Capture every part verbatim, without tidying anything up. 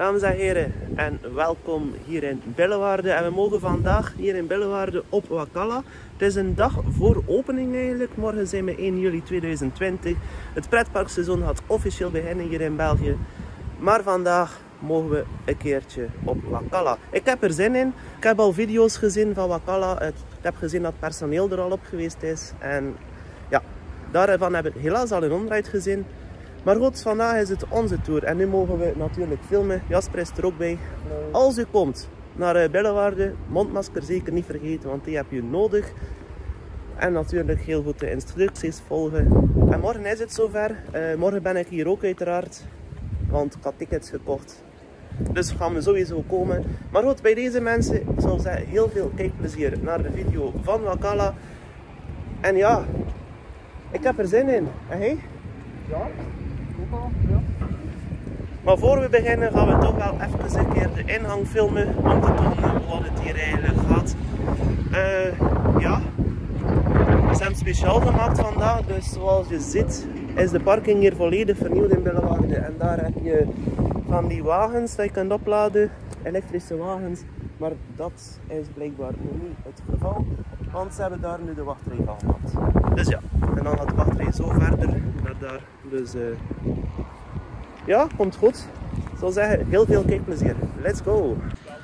Dames en heren, en welkom hier in Billewaarde. En we mogen vandaag hier in Billewaarde op Wakala. Het is een dag voor opening eigenlijk. Morgen zijn we één juli tweeduizend twintig. Het pretparkseizoen gaat officieel beginnen hier in België. Maar vandaag mogen we een keertje op Wakala. Ik heb er zin in. Ik heb al video's gezien van Wakala. Ik heb gezien dat het personeel er al op geweest is. En ja, daarvan heb ik helaas al een omdraait gezien. Maar goed, vandaag is het onze tour en nu mogen we natuurlijk filmen. Jasper is er ook bij. Als u komt naar Billewaarde, mondmasker zeker niet vergeten, want die heb je nodig. En natuurlijk heel goed de instructies volgen. En morgen is het zover. Uh, morgen ben ik hier ook uiteraard, want ik had tickets gekocht. Dus gaan we sowieso komen. Maar goed, bij deze mensen, ik zal zeggen, heel veel kijkplezier naar de video van Wakala. En ja, ik heb er zin in. En hey? Ja. Ja. Maar voor we beginnen gaan we toch wel even een keer de ingang filmen om te tonen wat het hier eigenlijk gaat. Uh, ja, we zijn speciaal gemaakt vandaag, dus zoals je ziet is de parking hier volledig vernieuwd in Billewaarde. En daar heb je van die wagens die je kunt opladen, elektrische wagens. Maar dat is blijkbaar nog niet het geval, want ze hebben daar nu de wachtrij van gemaakt. Dus ja, en dan gaat de wachtrij zo verder naar daar. Dus uh, ja, komt goed. Ik zal zeggen, heel veel kijkplezier. Let's go!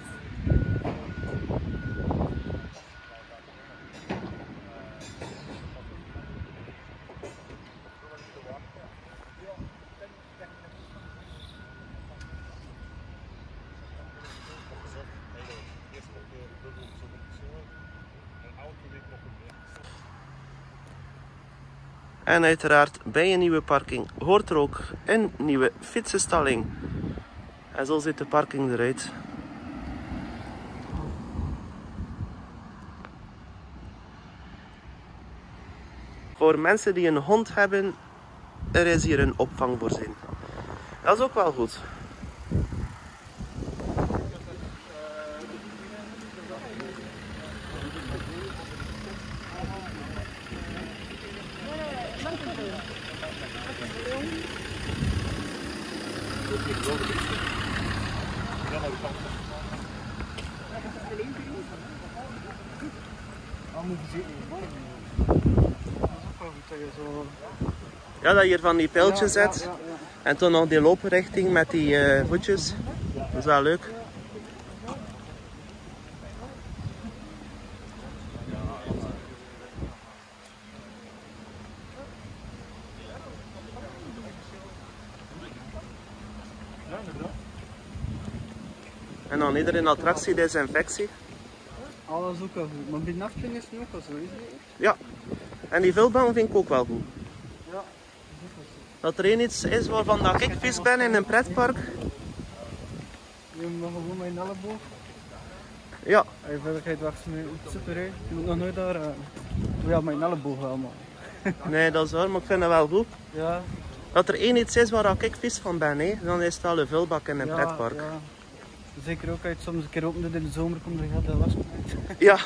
En uiteraard bij een nieuwe parking hoort er ook een nieuwe fietsenstalling. En zo ziet de parking eruit. Voor mensen die een hond hebben, er is hier een opvang voorzien. Dat is ook wel goed. Ja, dat je hier van die pijltjes zet. Ja, ja, ja. En toen nog die looprichting met die uh, voetjes. Dat is wel leuk. En dan iedere attractie desinfectie. Alles ook wel goed, maar bij de Efteling is het nu ook wel zo, is het? Ja, en die vulbaan vind ik ook wel goed. Ja. Dat er één iets is waarvan dat ik vies ben in een pretpark. Je moet gewoon mijn elleboog. Ja. Je veiligheid wacht me super, hè. Je moet nog nooit daar. Uh... Ja, mijn elleboog wel, man. Nee, dat is waar, maar ik vind het wel goed. Ja. Dat er één iets is waar ik vies van ben, hè, dan is het wel een vulbak in een ja, pretpark. Ja. Zeker ook als je soms een keer opent in de zomer komt er gaat de was uit. Ja.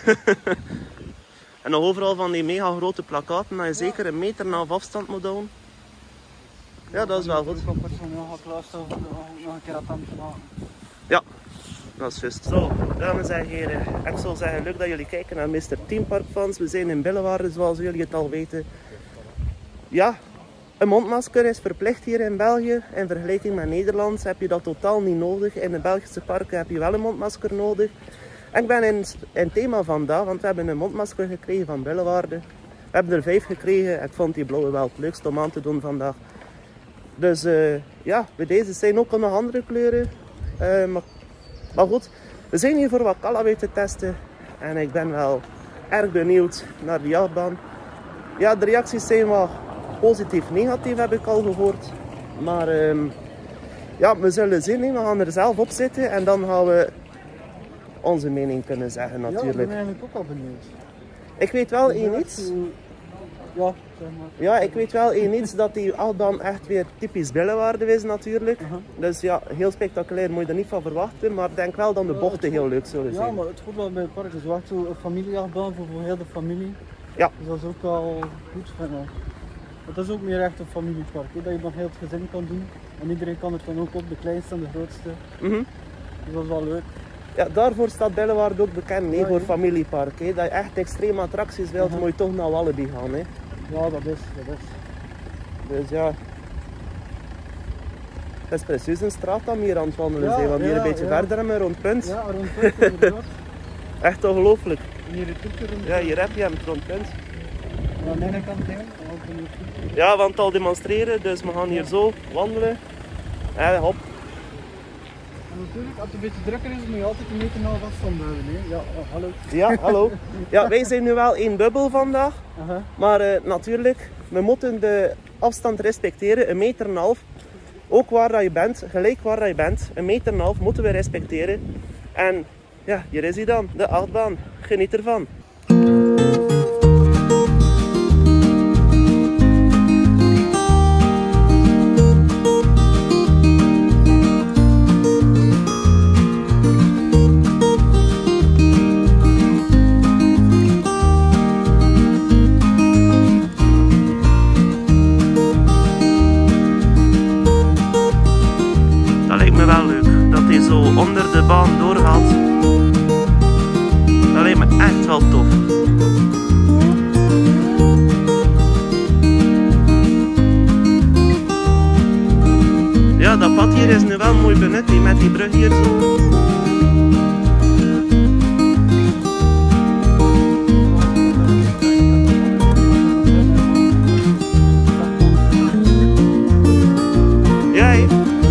En nog overal van die mega grote plakkaten dat je zeker een meter na afstand moet houden. Ja, dat is wel goed. Ik personeel gaat klaarstaan om nog een keer attent te maken. Ja, dat is juist. Zo, dames en heren. Ik zou zeggen, leuk dat jullie kijken naar mister Theme Park Fans. We zijn in Billewaarde, zoals jullie het al weten. Ja, een mondmasker is verplicht hier in België. In vergelijking met Nederland heb je dat totaal niet nodig. In de Belgische parken heb je wel een mondmasker nodig. En ik ben in het thema vandaag, want we hebben een mondmasker gekregen van Billewaarde. We hebben er vijf gekregen. Ik vond die blauwe wel het leukst om aan te doen vandaag. Dus uh, ja, bij deze zijn ook nog andere kleuren. Uh, maar, maar goed, we zijn hier voor Wakala weer te testen. En ik ben wel erg benieuwd naar de jachtbaan. Ja, de reacties zijn wel positief-negatief, heb ik al gehoord. Maar um, ja, we zullen zien. We gaan er zelf op zitten en dan gaan we onze mening kunnen zeggen natuurlijk. Ja, ik ben eigenlijk ook al benieuwd. Ik weet wel één iets. Ja, zeg maar. Ja, ik weet wel één iets dat die achtbaan echt weer typisch Billewaarde is natuurlijk. Uh-huh. Dus ja, heel spectaculair moet je er niet van verwachten, maar ik denk wel dat de bochten heel leuk zullen zijn. Ja, maar het goed wel bij het park is echt zo'n familieachtbaan voor, voor heel de familie. Ja. Dus dat is ook wel goed vinden. Het is ook meer echt een familiepark, hè, dat je nog heel het gezin kan doen. En iedereen kan het dan ook op, de kleinste en de grootste. Mm-hmm. Dus dat is wel leuk. Ja, daarvoor staat Bellewaarde ook bekend, nee, Ja, voor ja. familiepark. Hè. Dat je echt extreme attracties wilt, Uh-huh. moet je toch naar Walibi gaan. Hè. Ja, dat is, dat is. Dus ja. Het is precies een straat dat we hier aan het wandelen Ja, zijn, want hier ja, een beetje ja. verder en rond het punt. Ja, rond het punt inderdaad. Echt ongelooflijk. En hier het toetje rond. Ja, hier heb je hem, het rond het punt. En aan de ene kant heen, en ook van het toetje. Ja, we gaan het al demonstreren, dus we gaan hier zo wandelen. En hop. En natuurlijk, als het een beetje drukker is, moet je altijd een meter na afstand houden. Hè. Ja, oh, hallo. Ja, hallo. Ja, wij zijn nu wel één bubbel vandaag, Aha. maar uh, natuurlijk, we moeten de afstand respecteren, een meter en een half. Ook waar dat je bent, gelijk waar dat je bent, een meter en een half moeten we respecteren. En ja, hier is hij dan, de achtbaan. Geniet ervan. Dat lijkt me wel leuk, dat hij zo onder de baan doorgaat. Dat lijkt me echt wel tof. Ja, dat pad hier is nu wel mooi benut, hè, met die brug hier zo. Ja, hè.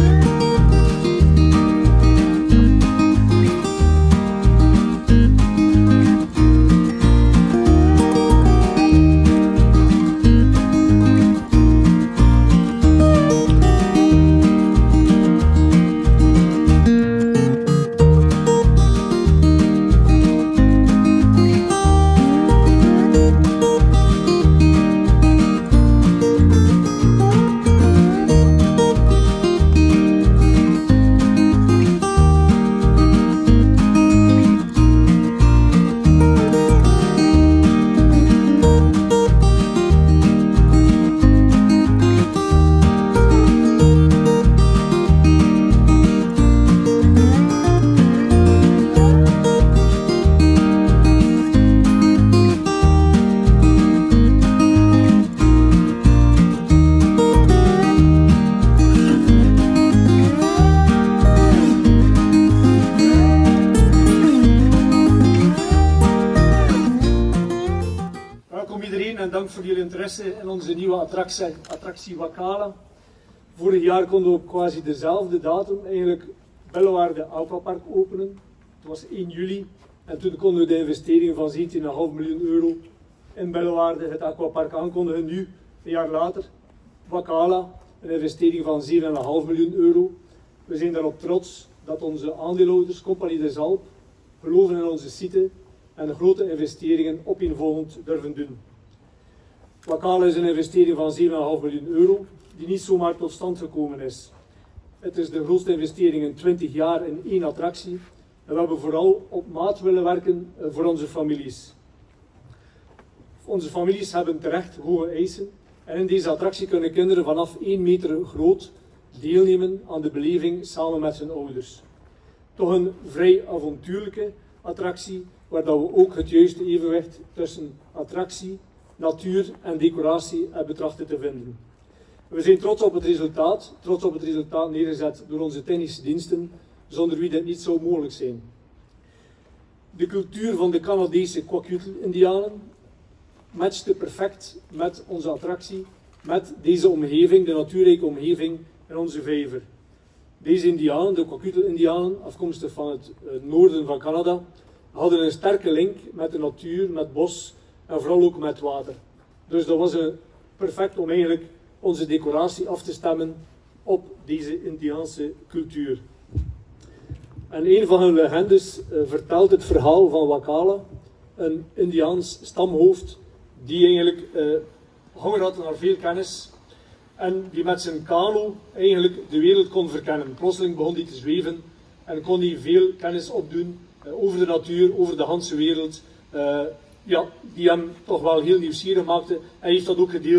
Welkom iedereen en dank voor jullie interesse in onze nieuwe attractie, attractie Wakala. Vorig jaar konden we op quasi dezelfde datum eigenlijk Bellewaarde Aquapark openen. Het was één juli en toen konden we de investering van zeventien komma vijf miljoen euro in Bellewaarde, het aquapark, aankondigen. Nu, een jaar later, Wakala, een investering van zeven komma vijf miljoen euro. We zijn daarop trots dat onze aandeelhouders, Compagnie des Alpes, geloven in onze site en grote investeringen opeenvolgend durven doen. Wakala is een investering van zeven komma vijf miljoen euro, die niet zomaar tot stand gekomen is. Het is de grootste investering in twintig jaar in één attractie en we hebben vooral op maat willen werken voor onze families. Onze families hebben terecht hoge eisen en in deze attractie kunnen kinderen vanaf één meter groot deelnemen aan de beleving samen met hun ouders. Toch een vrij avontuurlijke attractie, waar dat we ook het juiste evenwicht tussen attractie, natuur en decoratie hebben trachten te vinden. We zijn trots op het resultaat, trots op het resultaat neergezet door onze technische diensten, zonder wie dit niet zou mogelijk zijn. De cultuur van de Canadese Kwakiutl-Indianen matchte perfect met onze attractie, met deze omgeving, de natuurrijke omgeving in onze vijver. Deze Indianen, de Kwakiutl-Indianen, afkomstig van het noorden van Canada, hadden een sterke link met de natuur, met bos en vooral ook met water. Dus dat was een perfect om eigenlijk onze decoratie af te stemmen op deze Indiaanse cultuur. En een van hun legendes uh, vertelt het verhaal van Wakala, een Indiaans stamhoofd die eigenlijk uh, honger had naar veel kennis en die met zijn kano eigenlijk de wereld kon verkennen. Plotseling begon hij te zweven en kon hij veel kennis opdoen uh, over de natuur, over de hele wereld, uh, ja, die hem toch wel heel nieuwsgierig maakte. Hij heeft dat ook gedeeld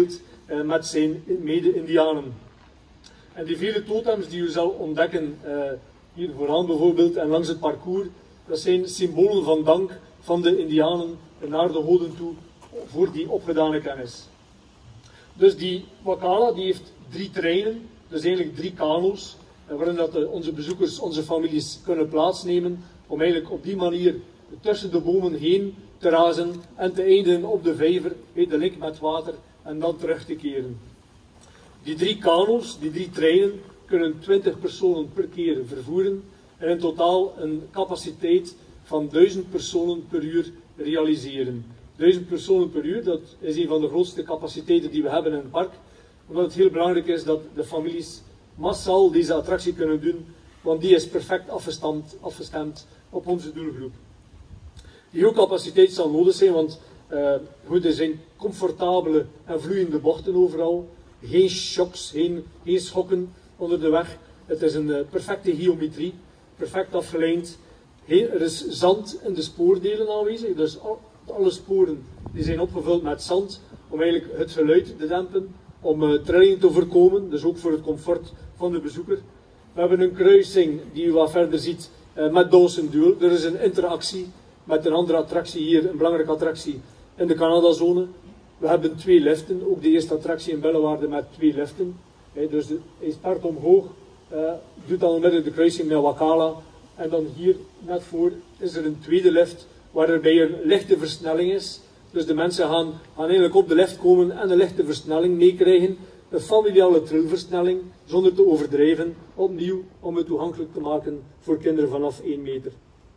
uh, met zijn mede-Indianen. En die vele totems die u zal ontdekken, uh, hier vooraan bijvoorbeeld en langs het parcours, dat zijn symbolen van dank van de Indianen naar de goden toe voor die opgedane kennis. Dus die Wakala die heeft drie treinen, dus eigenlijk drie kano's, waarin dat de, onze bezoekers, onze families kunnen plaatsnemen, om eigenlijk op die manier tussen de bomen heen te razen en te eindigen op de vijver, de lek met water, en dan terug te keren. Die drie kano's, die drie treinen, kunnen twintig personen per keer vervoeren en in totaal een capaciteit van duizend personen per uur realiseren. duizend personen per uur, dat is een van de grootste capaciteiten die we hebben in het park, omdat het heel belangrijk is dat de families massaal deze attractie kunnen doen, want die is perfect afgestemd, afgestemd op onze doelgroep. Die hoge capaciteit zal nodig zijn, want uh, goed, er zijn comfortabele en vloeiende bochten overal, geen shocks, geen, geen schokken onder de weg. Het is een uh, perfecte geometrie, perfect afgelijnd. Heel, er is zand in de spoordelen aanwezig, dus al, alle sporen die zijn opgevuld met zand om eigenlijk het geluid te dempen, om uh, trillingen te voorkomen, dus ook voor het comfort van de bezoeker. We hebben een kruising die u wat verder ziet uh, met Dawson Duel. Er is een interactie met een andere attractie hier, een belangrijke attractie in de Canadazone. We hebben twee liften, ook de eerste attractie in Bellewaarde met twee liften. He, dus de, hij start omhoog, uh, doet dan onmiddellijk de kruising met Wakala. En dan hier net voor is er een tweede lift, waarbij een lichte versnelling is. Dus de mensen gaan, gaan eigenlijk op de lift komen en een lichte versnelling meekrijgen. Een familiale trilversnelling, zonder te overdrijven, opnieuw om het toegankelijk te maken voor kinderen vanaf één meter.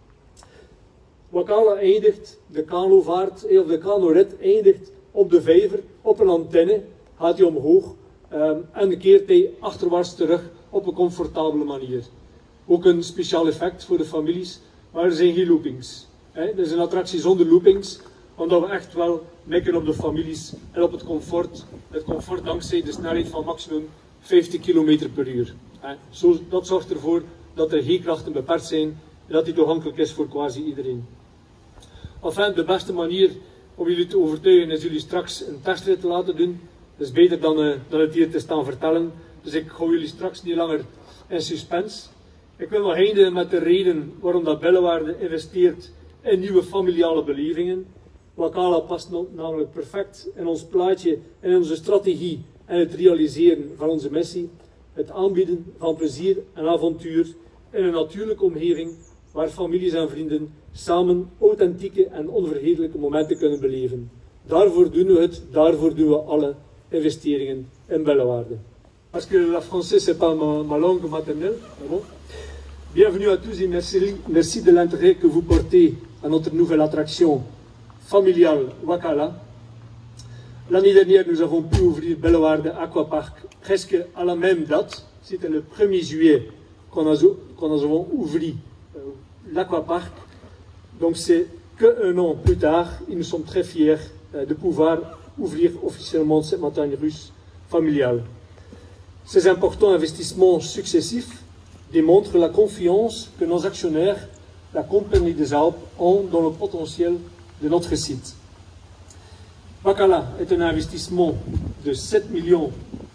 Wakala eindigt, de kanovaart, of de kanorit eindigt op de vijver, op een antenne, gaat hij omhoog um, en keert hij achterwaarts terug op een comfortabele manier. Ook een speciaal effect voor de families, maar er zijn geen loopings. Het is een attractie zonder loopings, omdat we echt wel mikken op de families en op het comfort. Het comfort dankzij de snelheid van maximum vijftig kilometer per uur. Zo, dat zorgt ervoor dat er geen krachten beperkt zijn en dat die toegankelijk is voor quasi iedereen. Enfin, de beste manier om jullie te overtuigen is jullie straks een testrit te laten doen. Dat is beter dan, uh, dan het hier te staan vertellen. Dus ik hou jullie straks niet langer in suspense. Ik wil nog eindigen met de reden waarom dat Bellewaarde investeert in nieuwe familiale belevingen. Wakala past namelijk perfect in ons plaatje, in onze strategie en het realiseren van onze missie. Het aanbieden van plezier en avontuur in een natuurlijke omgeving waar families en vrienden samen authentieke en onvergetelijke momenten kunnen beleven. Daarvoor doen we het, daarvoor doen we alle investeringen in Bellewaarde. Parce que la français c'est pas ma, ma langue maternelle. Bon. Bienvenue à tous et merci, merci de l'intérêt que vous portez à notre nouvelle attraction familiale Wakala. L'année dernière, nous avons pu ouvrir Bellewaarde Aquapark presque à la même date. C'était le premier juillet qu'on a, qu'on a ouvert euh, l'Aquapark. Donc c'est qu'un an plus tard, et nous sommes très fiers euh, de pouvoir ouvrir officiellement cette montagne russe familiale. Ces importants investissements successifs démontrent la confiance que nos actionnaires, la Compagnie des Alpes, ont dans le potentiel de notre site. Wakala est un investissement de sept millions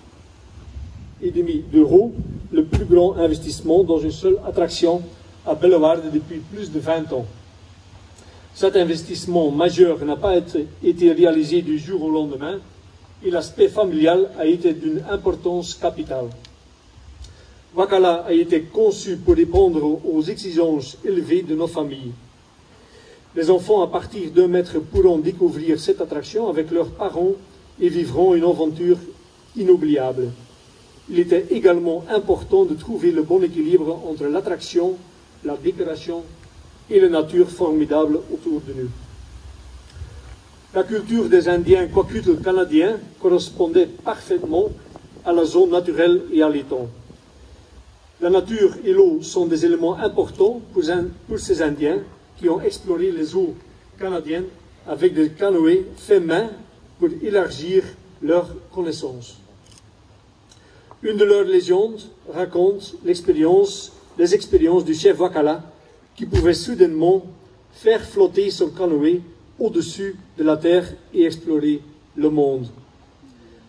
et demi d'euros, le plus grand investissement dans une seule attraction à Bellewaarde depuis plus de vingt ans. Cet investissement majeur n'a pas été réalisé du jour au lendemain et l'aspect familial a été d'une importance capitale. Wakala a été conçu pour répondre aux exigences élevées de nos familles. Les enfants à partir d'un mètre pourront découvrir cette attraction avec leurs parents et vivront une aventure inoubliable. Il était également important de trouver le bon équilibre entre l'attraction, la décoration et la nature formidable autour de nous. La culture des Indiens Kwakiutl canadiens correspondait parfaitement à la zone naturelle et à l'étang. La nature et l'eau sont des éléments importants pour, pour ces Indiens qui ont exploré les eaux canadiennes avec des canoës faits main pour élargir leurs connaissances. Une de leurs légendes raconte l'expérience, les expériences du chef Wakala qui pouvait soudainement faire flotter son canoë au-dessus de la terre et explorer le monde.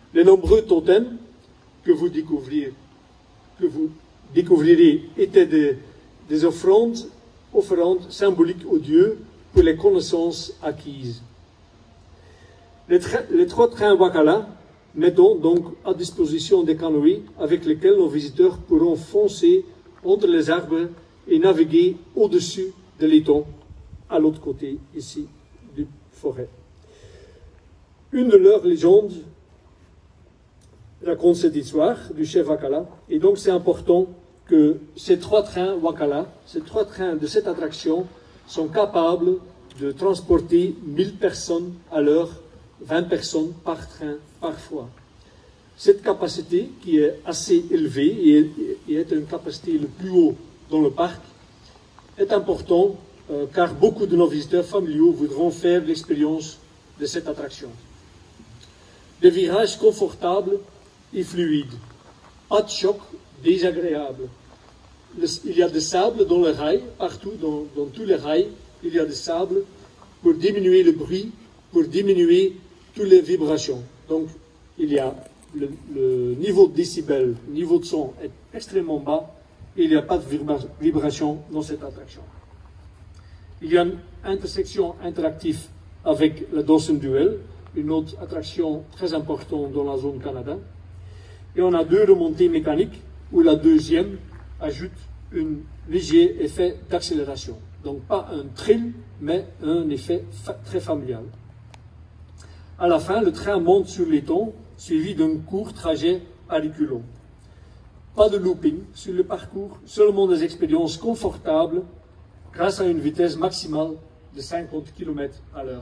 Les nombreux totems que vous découvrirez, que vous découvrirez étaient des, des offrandes, offrandes symboliques aux dieux pour les connaissances acquises. Les, les trois trains Wakala mettons donc à disposition des canoës avec lesquels nos visiteurs pourront foncer entre les arbres et naviguer au-dessus de l'étang, à l'autre côté ici du forêt. Une de leurs légendes raconte cette histoire du chef Wakala, et donc c'est important que ces trois trains Wakala, ces trois trains de cette attraction, sont capables de transporter mille personnes à l'heure, vingt personnes par train parfois. Cette capacité, qui est assez élevée et, et est une capacité le plus haut dans le parc, est importante euh, car beaucoup de nos visiteurs familiaux voudront faire l'expérience de cette attraction. Des virages confortables et fluides, pas de choc désagréable. Le, il y a du sable dans les rails, partout, dans, dans tous les rails, il y a du sable pour diminuer le bruit, pour diminuer toutes les vibrations. Donc, il y a le, le niveau de décibels, le niveau de son est extrêmement bas et il n'y a pas de vibra vibration dans cette attraction. Il y a une intersection interactive avec la Dawson Duel, une autre attraction très importante dans la zone Canada. Et on a deux remontées mécaniques où la deuxième ajoute un léger effet d'accélération. Donc pas un thrill, mais un effet fa très familial. À la fin, le train monte sur l'étang, suivi d'un court trajet à reculons. Pas de looping sur le parcours, seulement des expériences confortables grâce à une vitesse maximale de cinquante kilomètres à l'heure.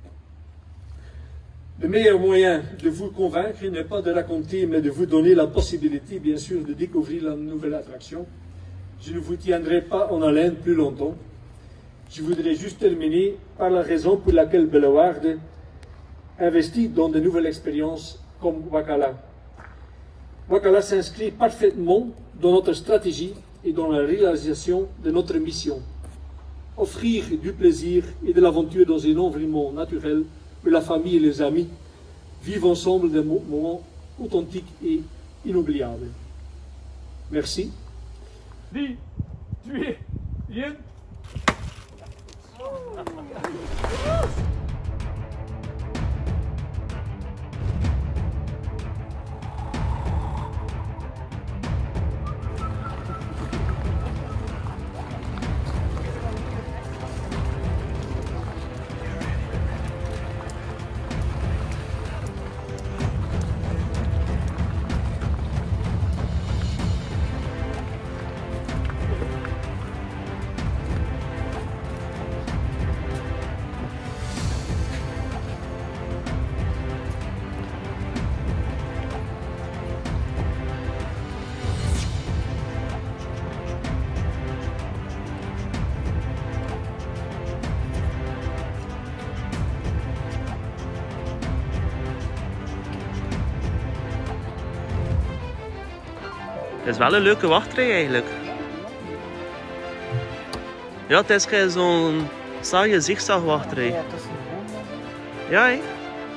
Le meilleur moyen de vous convaincre n'est pas de raconter, mais de vous donner la possibilité, bien sûr, de découvrir la nouvelle attraction. Je ne vous tiendrai pas en haleine plus longtemps. Je voudrais juste terminer par la raison pour laquelle Bellewaerde investit dans de nouvelles expériences comme Wakala. Wakala s'inscrit parfaitement dans notre stratégie et dans la réalisation de notre mission. Offrir du plaisir et de l'aventure dans un environnement naturel où la famille et les amis vivent ensemble des moments authentiques et inoubliables. Merci. drie, twee, één. Het is wel een leuke wachtrij eigenlijk. Ja, het is geen zo'n saaie zigzagwachtrij. Ja, dat is een Honda. Ja, hè?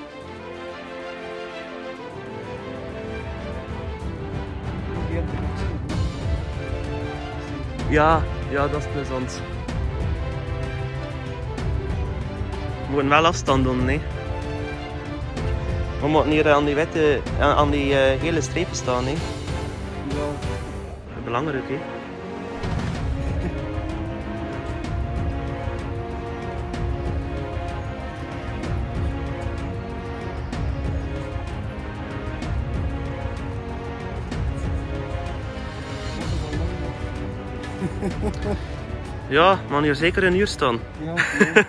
Ja, ja, dat is plezant. We moeten wel afstand doen, hè. We moeten hier aan die, witte, aan die uh, gele strepen staan, hè. Ja. Belangrijk, hè. Ja, maar hier zeker een uur staan. Ja, ja.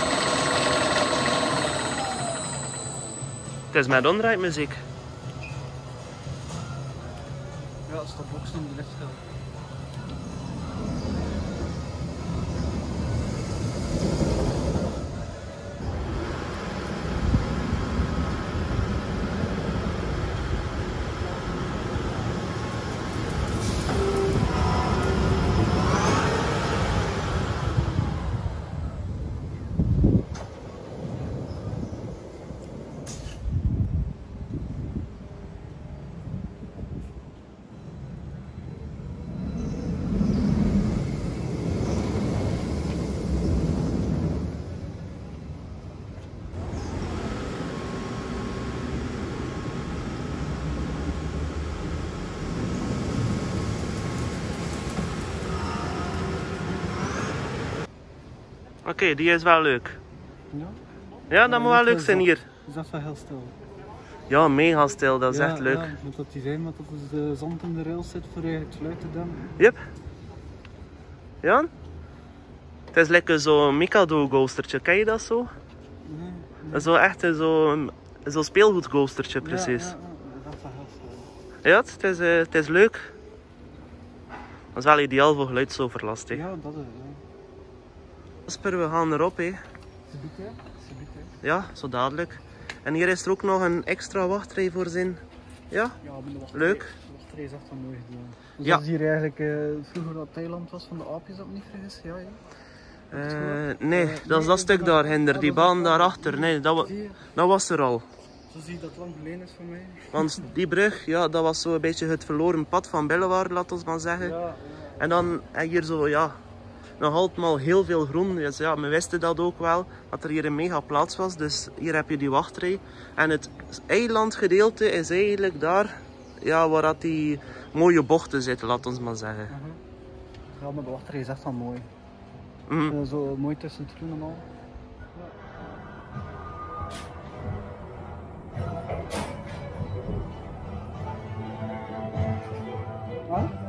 Het is met omdraaidmuziek. staat ook zo'n lichtschild. Oké, okay, die is wel leuk. Ja? Ja, dat moet wel leuk zijn hier. Dus dat is wel heel stil. Ja, mega stil, dat is ja, echt leuk. Ja, moet dat die zijn, want dat is de zand in de rails zit voor eigenlijk het geluid te dempen. Yep. Ja? Het is lekker zo'n Mikado ghostertje, ken je dat zo? Nee, nee. Zo echt zo'n zo speelgoed ghostertje precies. Ja, ja, ja, dat is wel heel stil. Ja, het is, uh, het is leuk. Dat is wel ideaal voor geluidsoverlast. Hè. Ja, dat is het. Ja. Kasper, we gaan erop. Hè. Subiet, hè? Subiet, hè? Ja, zo dadelijk. En hier is er ook nog een extra wachtrij voorzien. Ja? Ja, maar de wachtrij, Leuk. De wachtrij is echt wel mooi gedaan. Dus Ja. dat is hier eigenlijk uh, vroeger dat Thailand was van de aapjes, dat ik me niet vergis. Ja, ja. Uh, nee, uh, dat is dat stuk daar, Hinder. Die baan daarachter. Nee, dat, wa dat was er al. Zo zie je dat het lang geleden is voor mij. Want die brug, ja, dat was zo een beetje het verloren pad van Bellewaarde, laat ons maar zeggen. Ja, ja. En dan en hier zo, ja, nog altijd heel veel groen. Dus ja, we wisten dat ook wel, dat er hier een mega plaats was. Dus hier heb je die wachtrij. En het eilandgedeelte is eigenlijk daar, ja, waar dat die mooie bochten zitten, laat ons maar zeggen. Uh -huh. Ja, maar de wachtrij is echt wel mooi. Mm. Uh, zo mooi tussen het groen en al. Ja. Huh?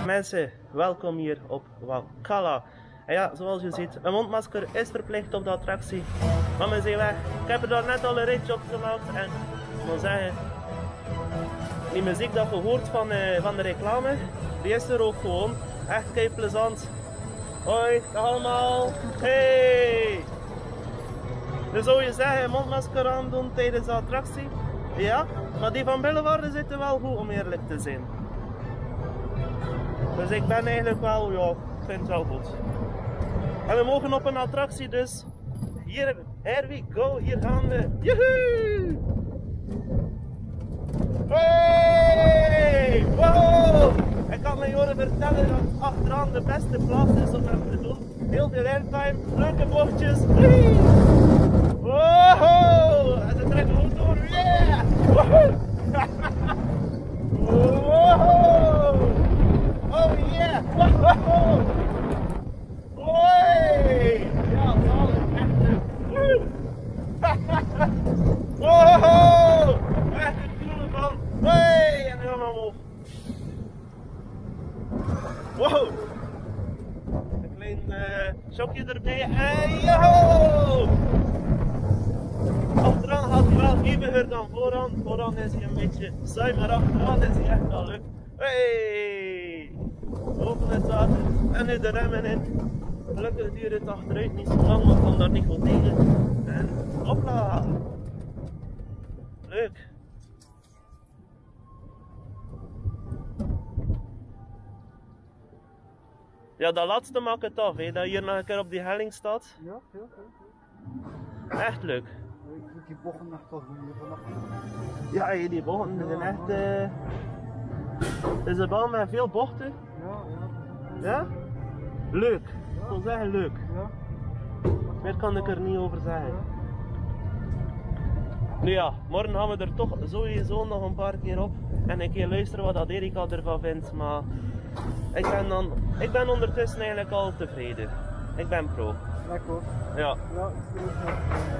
Mensen, welkom hier op Wakalah. En ja, zoals je ziet, een mondmasker is verplicht op de attractie. Maar we zijn weg. Ik heb er daar net al een ritje op gemaakt en ik moet zeggen, die muziek dat je hoort van, uh, van de reclame, die is er ook gewoon. Echt kei plezant. Hoi, dag allemaal. Hey! Dus zou je zeggen, een mondmasker aan doen tijdens de attractie? Ja, maar die van Billewaarde zitten wel goed om eerlijk te zijn. Dus ik ben eigenlijk wel, ja, ik vind het wel goed. En we mogen op een attractie, dus hier, here we go, hier gaan we. Joehoe! Hey! Wow! Ik kan me horen vertellen dat achteraan de beste plaats is om hem te doen. Heel veel airtime, leuke bochtjes. Wee! Wow! En ze trekken goed door. Yeah! Wow! Oh yeah! Wow! Hoi! Ja, dat is echt leuk. Wow! Echt een coole van. Hoi! En nu gaan we omhoog. Wow! Een klein uh, shockje erbij. En yo! Achteraan gaat hij wel heviger dan vooraan. Vooraan is hij een beetje saai, maar achteraan is hij echt wel leuk. Hey! Open het water en nu de remmen in. Gelukkig duurt het achteruit niet zo lang, maar ik kan daar niet goed tegen. En hopla! Leuk! Ja, dat laatste maakt het af, hè, dat je hier nog een keer op die helling staat. Ja, ja, ja. Echt leuk. Ik vind die bochten echt wel goed hier vanaf. Ja, die bochten zijn echt... Uh... Het is een bal met veel bochten. Ja, ja. Ja? Leuk. Ik wil zeggen leuk. Ja. Meer kan ik er niet over zeggen. Nu ja, morgen gaan we er toch sowieso nog een paar keer op. En een keer luisteren wat dat Erika ervan vindt. Maar ik ben, dan, ik ben ondertussen eigenlijk al tevreden. Ik ben pro. Lekker hoor. Ja. Ja, ik vind het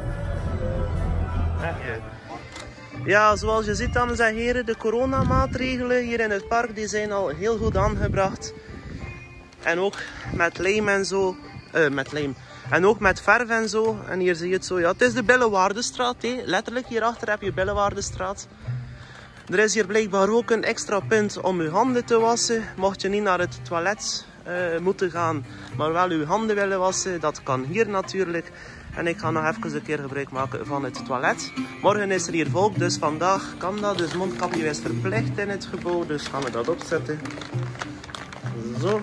Echt leuk. Ja, zoals je ziet dames en heren, de coronamaatregelen hier in het park die zijn al heel goed aangebracht. En ook met lijm en zo, uh, met lijm. En ook met verf en zo. En hier zie je het zo, ja, het is de Billewaardestraat, hè. Letterlijk hierachter heb je Billewaardestraat. Er is hier blijkbaar ook een extra punt om je handen te wassen. Mocht je niet naar het toilet uh, moeten gaan, maar wel je handen willen wassen, dat kan hier natuurlijk. En ik ga nog even een keer gebruik maken van het toilet. Morgen is er hier volk, dus vandaag kan dat. Dus mondkapje is verplicht in het gebouw, dus gaan we dat opzetten. Zo.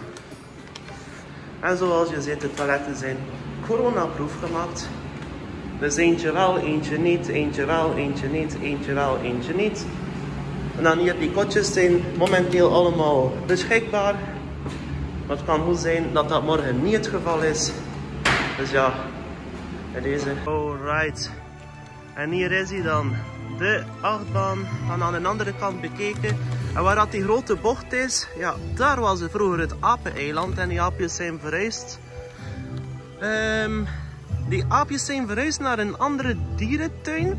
En zoals je ziet, de toiletten zijn coronaproof gemaakt. Dus eentje wel, eentje niet, eentje wel, eentje niet, eentje wel, eentje niet. En dan hier, die kotjes zijn momenteel allemaal beschikbaar. Maar het kan goed zijn dat dat morgen niet het geval is. Dus ja, bij deze. Alright. En hier is hij dan. De achtbaan. Van aan de andere kant bekeken. En waar dat die grote bocht is, ja, daar was het vroeger het apeneiland en die aapjes zijn verhuisd. Um, die aapjes zijn verhuisd naar een andere dierentuin.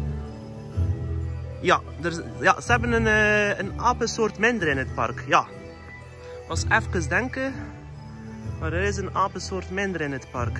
Ja, er, ja ze hebben een, uh, een apensoort minder in het park. Ja, was even denken, maar er is een apensoort minder in het park.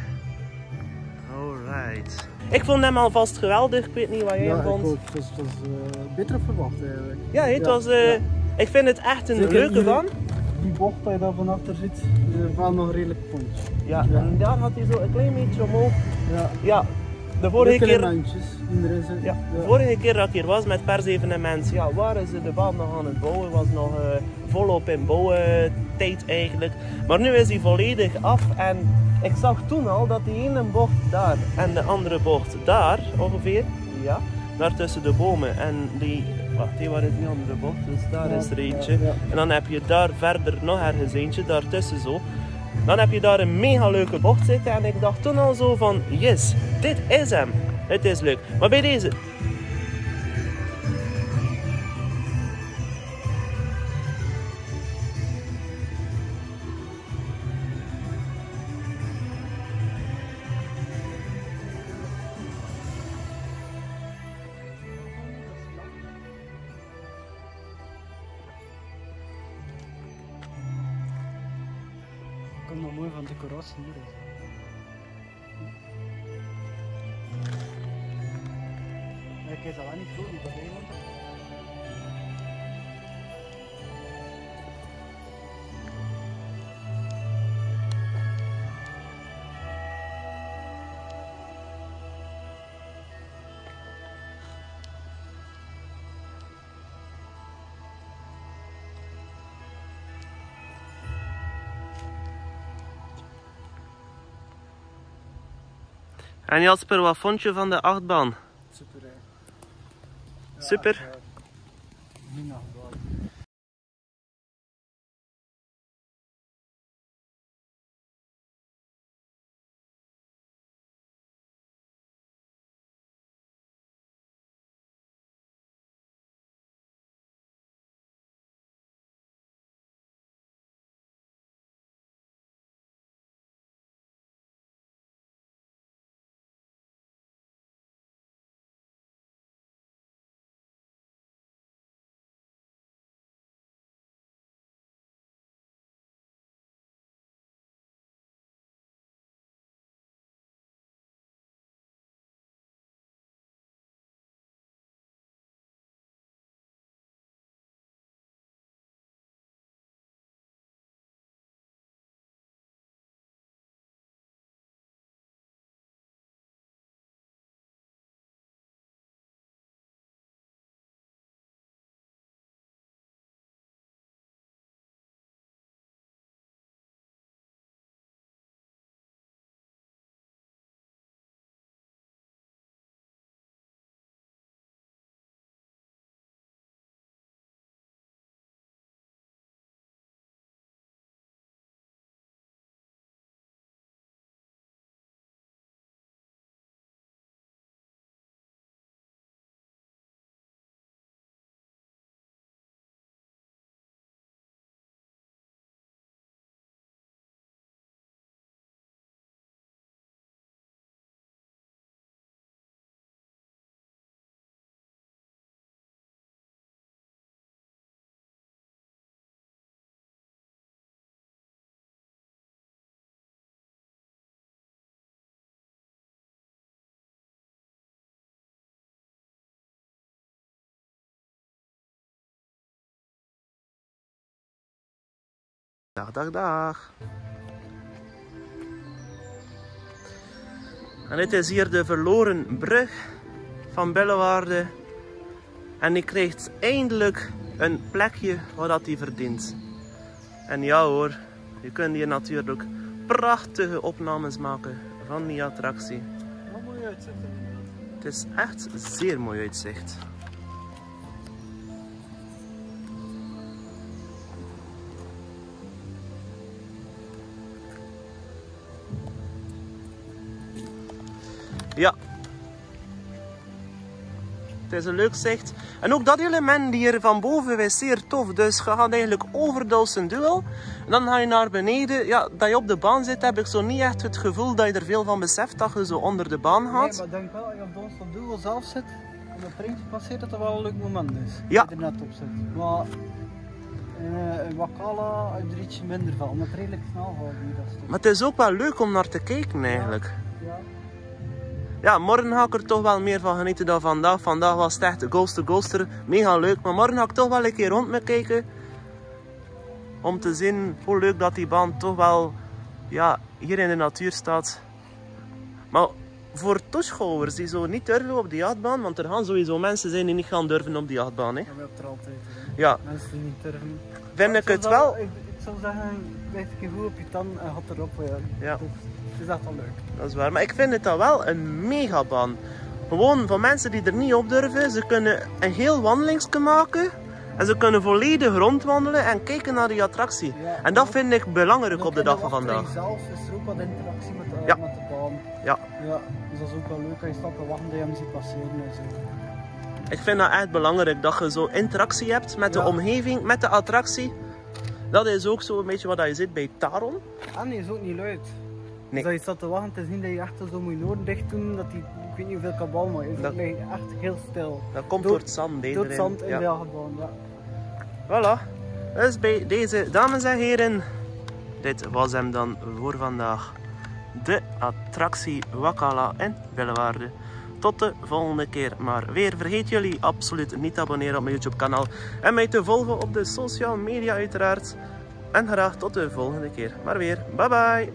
Alright. Ik vond hem alvast geweldig, ik weet niet wat jij ja, vond. Ja, ik ook. Het was, het was uh, beter verwacht eigenlijk. Ja, het ja, was... Uh, ja. Ik vind het echt een Zeker leuke die, van. Die bocht dat je daar van achter ziet, is wel nog redelijk punch. Ja, ja, en daar had hij zo een klein beetje omhoog. Ja, ja de vorige keer... Iedereen zit, ja, de ja. vorige keer dat ik hier was met persevenement, ja, waren ze de baan nog aan het bouwen. Was nog uh, volop in bouwtijd eigenlijk. Maar nu is hij volledig af en ik zag toen al dat die ene bocht daar en de andere bocht daar ongeveer, ja, daar tussen de bomen en die... Wacht, die waar is die andere bocht? Dus daar ja, is er eentje. Ja, ja. En dan heb je daar verder nog ergens eentje, daartussen zo. Dan heb je daar een mega leuke bocht zitten. En ik dacht toen al zo van, yes, dit is hem. Het is leuk. Maar bij deze... wel mooi van decoratie hier is. Kijk, is dat wel niet groot, die eiland. En Jasper, wat vond je van de achtbaan? Super, hè. Ja, Super. ja. Niet nog wel. Dag, dag, dag. En dit is hier de verloren brug van Bellewaarde. En die krijgt eindelijk een plekje waar dat die verdient. En ja hoor, je kunt hier natuurlijk prachtige opnames maken van die attractie. Wat mooi uitzicht. Het is echt zeer mooi uitzicht. Ja. Het is een leuk zicht. En ook dat element hier van boven is zeer tof. Dus je gaat eigenlijk over Dolsenduel. En dan ga je naar beneden. Ja, dat je op de baan zit, heb ik zo niet echt het gevoel dat je er veel van beseft dat je zo onder de baan gaat. Nee, maar ik denk wel, als je op Dolsenduel zelf zit en dat printje passeert, dat dat wel een leuk moment is. Ja. Dat je er net op zit. Maar uh, in Wakala heb je er ietsje minder van, omdat het redelijk snel gaat hier dat stuk. Maar het is ook wel leuk om naar te kijken eigenlijk. Ja. Ja, morgen ga ik er toch wel meer van genieten dan vandaag. Vandaag was het echt Ghoster Ghoster, mega leuk. Maar morgen ga ik toch wel een keer rond me kijken. Om te zien hoe leuk dat die baan toch wel ja, hier in de natuur staat. Maar voor toeschouwers die zo niet durven op die achtbaan, want er gaan sowieso mensen zijn die niet gaan durven op die achtbaan. Hè. Dat heb je er altijd. Hè. Ja. Mensen die niet durven. Vind ik het zou wel... dat- Ik, ik zou zeggen, blijf een keer goed op je tanden en gaat erop. Ja. Ja. Het is echt wel leuk. Dat is waar, maar ik vind het dan wel een megabaan. Gewoon voor mensen die er niet op durven, ze kunnen een heel wandelingsje maken. En ze kunnen volledig rondwandelen en kijken naar die attractie. Ja, En dat vind ik belangrijk op de dag van vandaag. zelf is er ook wat interactie met de, Ja. met de baan. Ja. Ja, dus dat is ook wel leuk als je staat te wachten dat je hem ziet passeren en zo. Ik vind dat echt belangrijk dat je zo interactie hebt met de Ja. omgeving, met de attractie. Dat is ook zo een beetje wat je ziet bij Taron. En die is ook niet luid. Nee. Dus als je staat te wachten te zien dat je echt zo moet je oren dicht doen, dat die, ik weet niet hoeveel kabaal maar is. Dat- Dat ligt echt heel stil. Dat komt Door- door het zand. hè, Door het erin. zand in Ja. de achtbaan, ja. Voilà. Dus bij deze dames en heren, dit was hem dan voor vandaag. De attractie Wakala in Bellewaarde. Tot de volgende keer maar weer. Vergeet jullie absoluut niet te abonneren op mijn YouTube kanaal. En mij te volgen op de social media uiteraard. En graag tot de volgende keer maar weer. Bye bye!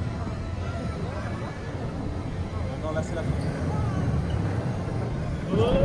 là c'est la fin.